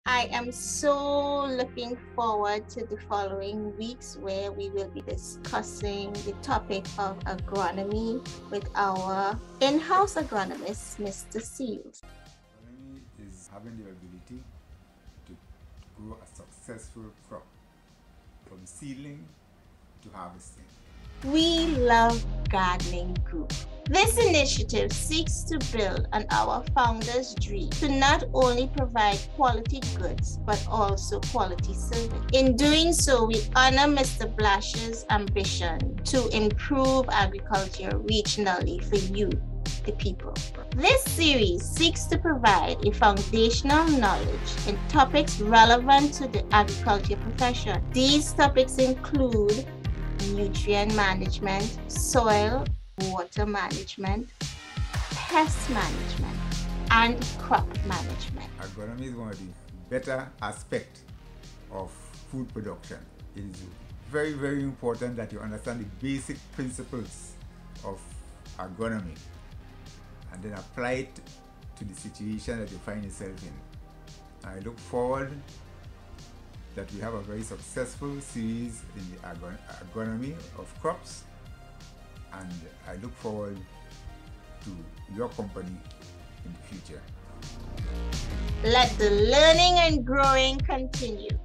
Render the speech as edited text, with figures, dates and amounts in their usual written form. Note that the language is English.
I am so looking forward to the following weeks where we will be discussing the topic of agronomy with our in-house agronomist, Mr. Seals. Agronomy is having the ability to grow a successful crop from seedling to harvesting. We Love Gardening Group. This initiative seeks to build on our founder's dream to not only provide quality goods, but also quality service. In doing so, we honor Mr. Blash's ambition to improve agriculture regionally for you, the people. This series seeks to provide a foundational knowledge in topics relevant to the agriculture profession. These topics include nutrient management, soil, water management, pest management, and crop management. Agronomy is one of the better aspects of food production. It is very, very important that you understand the basic principles of agronomy and then apply it to the situation that you find yourself in. I look forward that we have a very successful series in the agronomy of crops, and I look forward to your company in the future. Let the learning and growing continue.